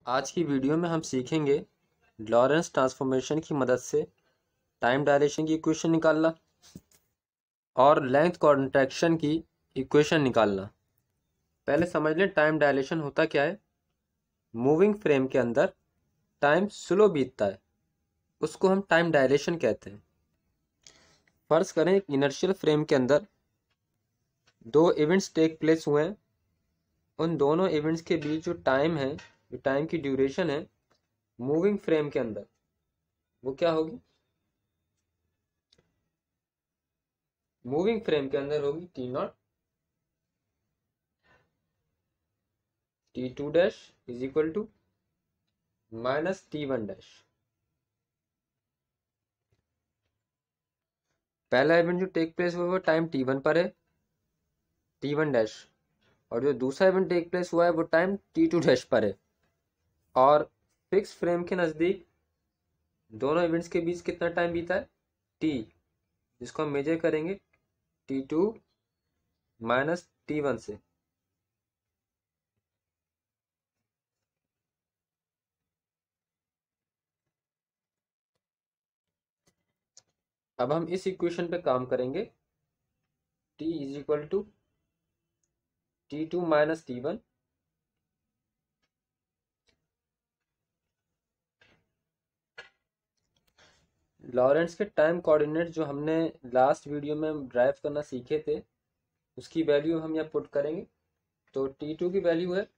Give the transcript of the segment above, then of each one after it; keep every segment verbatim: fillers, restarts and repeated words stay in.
आज की वीडियो में हम सीखेंगे लॉरेंस ट्रांसफॉर्मेशन की मदद से टाइम डायलेशन की इक्वेशन निकालना और लेंथ कॉन्ट्रैक्शन की इक्वेशन निकालना। पहले समझ लें टाइम डायलेशन होता क्या है। मूविंग फ्रेम के अंदर टाइम स्लो बीतता है, उसको हम टाइम डायलेशन कहते हैं। फर्ज करें एक इनर्शियल फ्रेम के अंदर दो इवेंट्स टेक प्लेस हुए हैं। उन दोनों इवेंट्स के बीच जो टाइम है, जो टाइम की ड्यूरेशन है मूविंग फ्रेम के अंदर, वो क्या होगी? मूविंग फ्रेम के अंदर होगी T naught T two dash is equal to minus T one dash. पहला इवेंट जो टेक प्लेस हुआ है वो टाइम टी वन पर है, टी वन डैश, और जो दूसरा इवेंट टेक प्लेस हुआ है वो टाइम टी टू डैश पर है। और फिक्स फ्रेम के नज़दीक दोनों इवेंट्स के बीच कितना टाइम बीता है? टी, जिसको हम मेजर करेंगे T two minus T one से। अब हम इस इक्वेशन पे काम करेंगे। t is equal to T two minus T one Lorentz के टाइम कोऑर्डिनेट जो हमने लास्ट वीडियो में ड्राइव करना सीखे थे, उसकी वैल्यू हम यहाँ पुट करेंगे। तो टी टू की वैल्यू है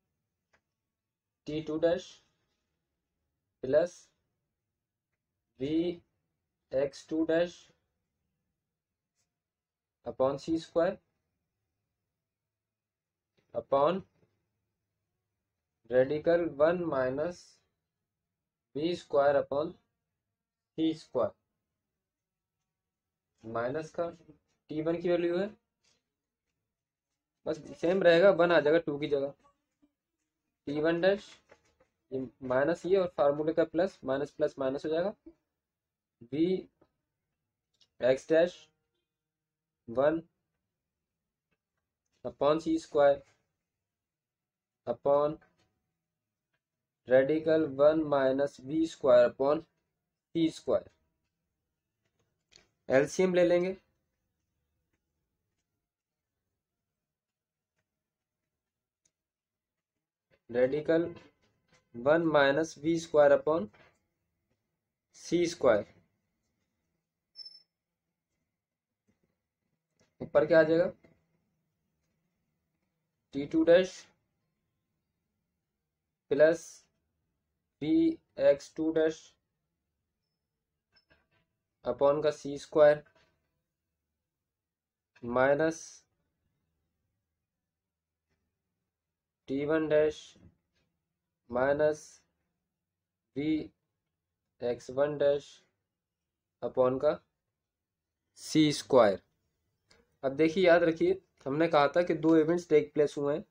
T two dash plus V X two dash upon C square upon radical one minus V square upon C square. Minus का टी वन की वैल्यू है, बस सेम रहेगा, वन आ जाएगा टू की जगह। टी वन डैश ये माइनस ये और फार्मूले का प्लस, माइनस प्लस माइनस हो जाएगा। V X dash one upon C square upon radical one minus V square upon C square. LCM ले लेंगे। Radical one minus V square upon C square, ऊपर क्या आ जाएगा? T two dash plus V X two dash upon का C square minus T one dash minus V X one dash upon का C square. अब देखिए, याद रखिए, हमने कहा था कि दो इवेंट्स टेक प्लेस हुए हैं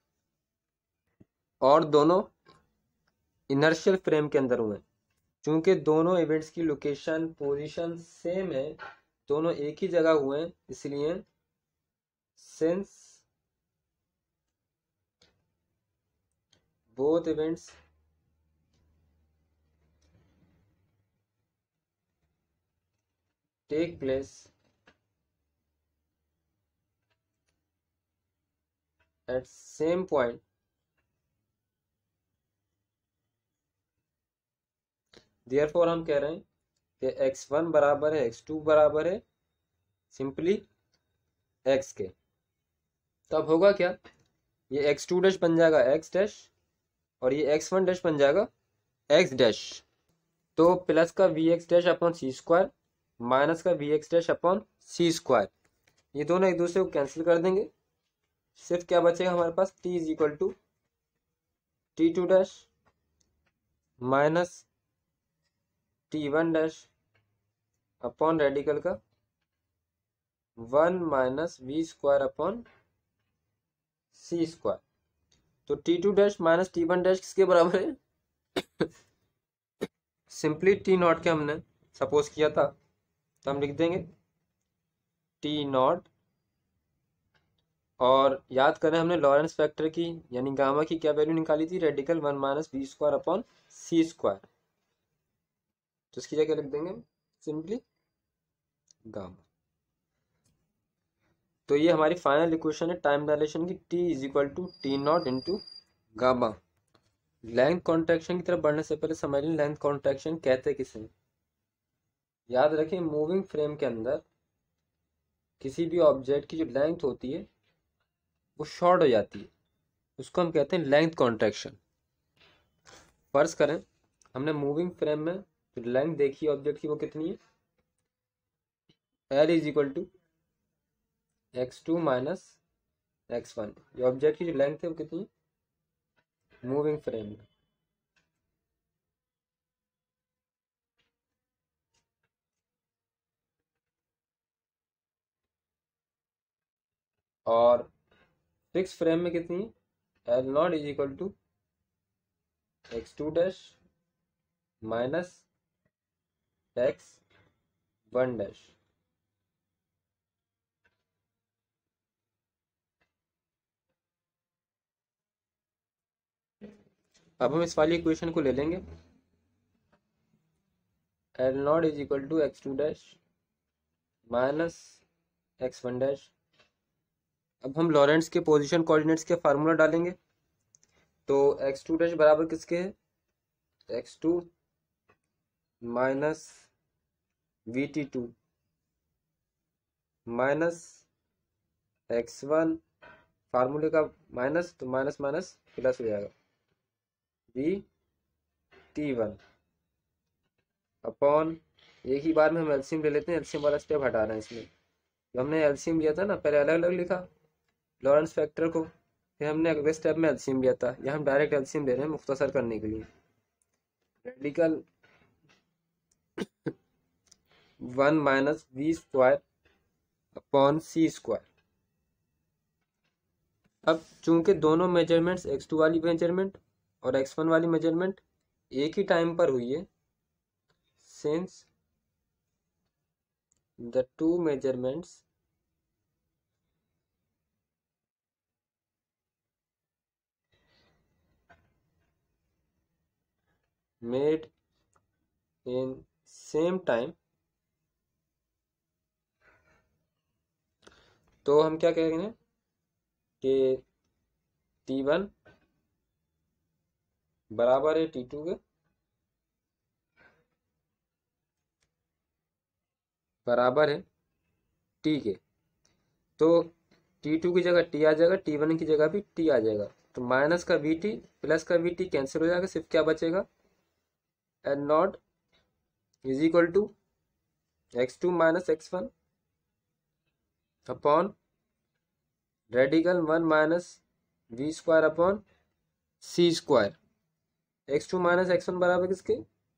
और दोनों इनर्शियल फ्रेम के अंदर हुए हैं। चूंकि दोनों इवेंट्स की लोकेशन पोजीशन सेम है, दोनों एक ही जगह हुए हैं, इसलिए since both events take place at same point, therefore हम कह रहे हैं कि एक्स वन बराबर है एक्स टू बराबर है सिंपली x के। तब होगा क्या? ये एक्स टू डैश बन जाएगा x डैश और ये एक्स वन डैश बन जाएगा x डैश। तो प्लस का V X dash upon C square minus का V X dash upon C square, ये दोनों एक दूसरे को कैंसिल कर देंगे। सिर्फ क्या बचेगा हमारे पास? t is equal to T two dash minus T one dash upon radical का one minus V square upon C square. तो T two dash minus T one dash किसके बराबर है? सिंपली टी नॉट के हमने सपोज किया था, तो हम लिख देंगे टी नॉट और याद करें हमने लॉरेंस फैक्टर की यानी गामा की क्या वैल्यू निकाली थी, radical one minus B square upon C square. तो इसकी जगह लिख देंगे सिंपली गामा। तो ये हमारी फाइनल इक्वेशन है टाइम डायलेशन की, T is equal to T naught into gamma. Length contraction की तरफ बढ़ने से पहले समझ लें लेंथ कॉन्ट्रैक्शन कहते किसे। याद रखें मूविंग फ्रेम के अंदर किसी भी ऑब्जेक्ट की जो लेंथ होती है वो शॉर्ट हो जाती है, उसको हम कहते हैं लेंथ कॉन्ट्रैक्शन। फर्ज करें हमने मूविंग फ्रेम में जो लेंथ देखी है ऑब्जेक्ट की वो कितनी है, L is equal to X two minus X one. ये ऑब्जेक्ट की जो लेंथ है वो कितनी है मूविंग फ्रेम में। और फिक्स फ्रेम में कितनी है, L naught is equal to X two dash minus X one dash. अब हम इस वाली इक्वेशन को ले लेंगे, L naught is equal to X two dash minus X one dash. अब हम लॉरेंट्स के पोजीशन कोऑर्डिनेट्स के फार्मूला डालेंगे। तो एक्स टू डैश बराबर किसके है, X two minus V T two minus X one, फार्मूले का माइनस तो माइनस माइनस प्लस हो जाएगा वी टी वन अपॉन, एक ही बार में हम एलसीएम ले लेते हैं, एलसीएम वाला स्टेप हटा रहे हैं इसमें। तो हमने एलसीएम लिया था ना, पहले अलग अलग लिखा लॉरेंस फैक्टर को, फिर हमने अगले स्टेप में एलसीएम लिया था, यहाँ हम डायरेक्ट एलसीएम ले रहे हैं मुख्तसर करने के लिए। Radical one minus V square upon C square. अब चूंकि दोनों मेजरमेंट्स एक्स टू वाली मेजरमेंट और एक्स वन वाली मेजरमेंट एक ही टाइम पर हुई है, since the two measurements made in same time, तो हम क्या कहेंगे कि टी वन बराबर है टी टू के बराबर है टी के। तो टी टू की जगह टी आ जाएगा, टी वन की जगह भी टी आ जाएगा, तो माइनस का वी टी प्लस का वी टी कैंसिल हो जाएगा, सिर्फ क्या बचेगा, L naught is equal to X two minus X one upon radical one minus V square upon C square. X two minus X one बराबर किसके,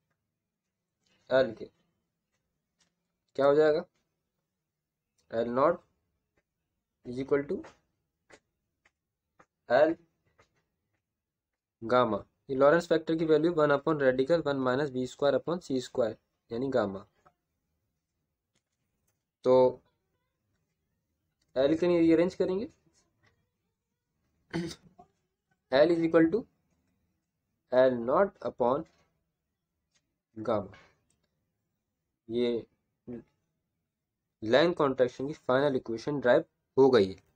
L के। क्या हो जाएगा, L naught is equal to L gamma. ये Lorentz factor की value one upon radical one minus B square upon C square यानी gamma. तो एल के लिए रीअरेंज करेंगे, L is equal to L naught upon gamma. ये length contraction की final equation derive हो गई है।